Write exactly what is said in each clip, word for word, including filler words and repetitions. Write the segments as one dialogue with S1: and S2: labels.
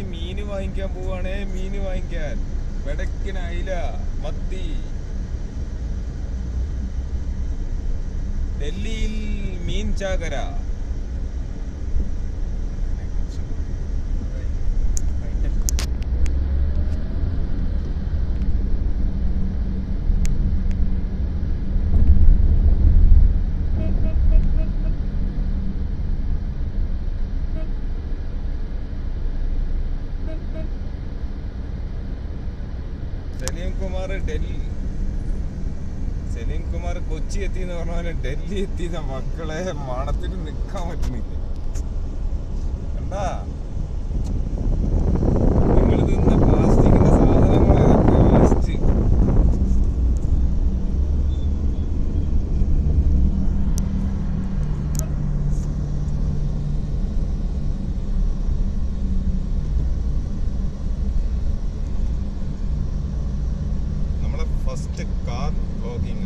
S1: മീന് വാങ്ങിക്കാൻ പോവാണേ. മീന് വാങ്ങിക്കാൻ വെടക്കിന് അയില മത്തി. ഡൽഹിയിൽ മീൻ ചാകര. സലീം കുമാർ ഡൽഹി സലീം കുമാർ കൊച്ചി എത്തി എന്ന് പറഞ്ഞ പോലെ ഡൽഹി എത്തിയ മക്കളെ മണത്തിന് നിൽക്കാൻ പറ്റുന്നില്ല. കണ്ടാ നിങ്ങൾ തിന്ന പ്ലാസ്റ്റിക്കിന്റെ സാധനങ്ങൾ വേസ്റ്റ്. First car vlogging.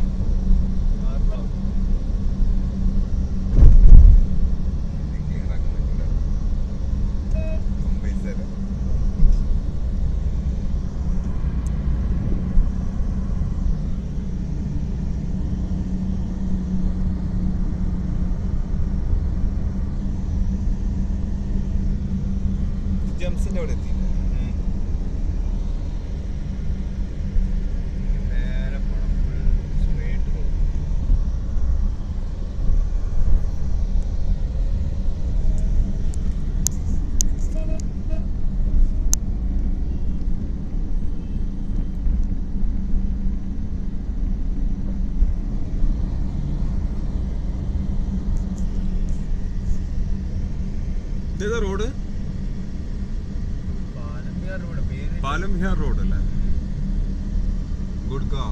S1: ജംസിന്റെ അവിടെ എത്തി. ഇതേതാ റോഡ്? പാലം വിഹാർ റോഡ് അല്ലേ? ഗുഡ്ഗാവ്.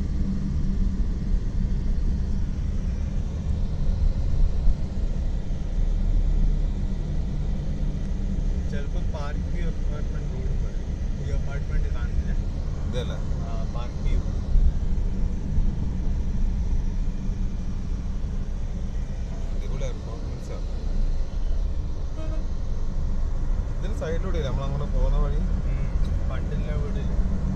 S2: ചിലപ്പോ പാർക്ക് വ്യൂ അപ്പാർട്ട്മെന്റ് റോഡ് പറയും. ഈ അപ്പാർട്ട്മെന്റ് കാണുന്നില്ല
S1: ഇതല്ലേ?
S2: Park view.
S1: ഇതിന് സൈഡിലൂടെ നമ്മളങ്ങനെ പോകുന്ന വഴി
S2: പണ്ടില്ല വീടില്ല.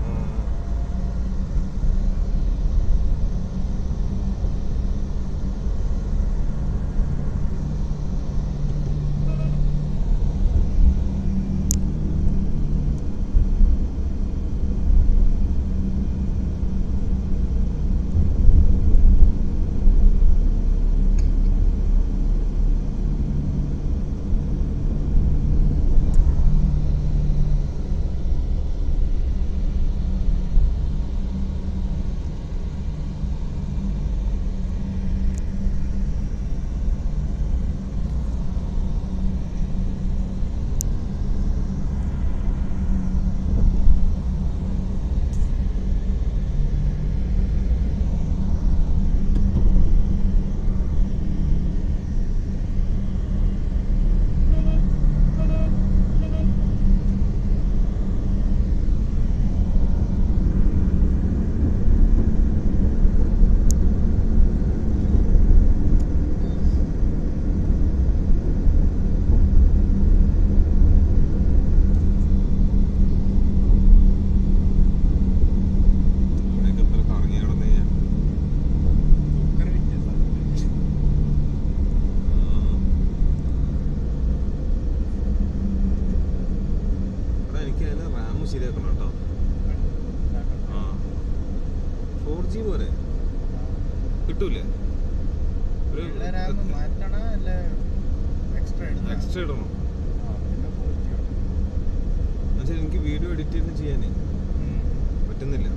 S1: ശരിയാക്കണം കേട്ടോ. ആ ഫോർ ജി പോലെ കിട്ടൂലേ? എക്സ്ട്രാ ഇടണം. എന്നുവെച്ചാൽ എനിക്ക് വീഡിയോ എഡിറ്റ് ചെയ്ത് ചെയ്യാനേ പറ്റുന്നില്ല.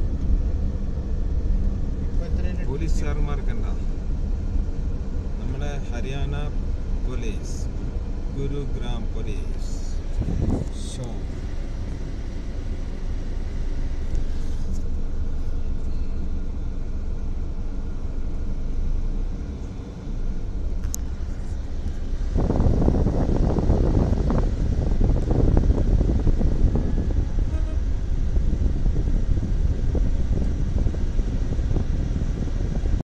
S1: പോലീസ് സാറുമാർക്കുണ്ടാ നമ്മുടെ Haryana police, Gurugram police show